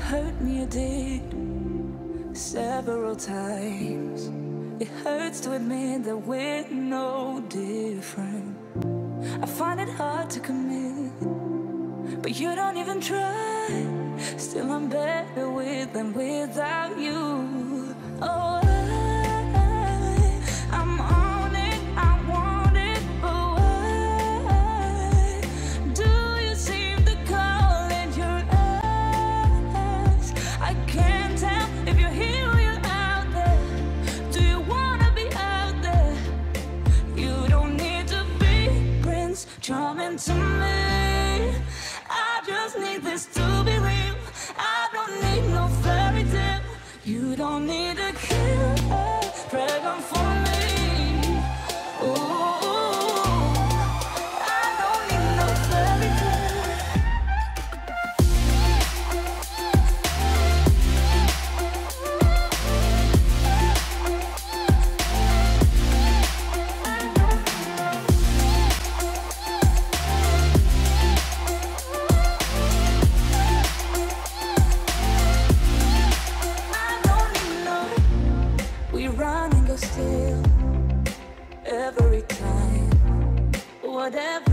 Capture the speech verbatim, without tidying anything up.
hurt me, you did, several times. It hurts to admit that we're no different. I find it hard to commit, but you don't even try. Still I'm better with than without you. Oh, I, I'm on it, I want it, but why do you seem to call in your eyes? I can't tell if you're here or you're out there. Do you wanna be out there? You don't need to be Prince Charming to me. I just need this to be real. I don't need no fairy tale. You don't need a killer dragon for me. Ooh, I don't need no fairy tale. Still every time, whatever